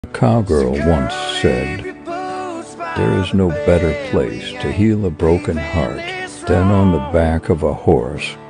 A cowgirl once said, "There is no better place to heal a broken heart than on the back of a horse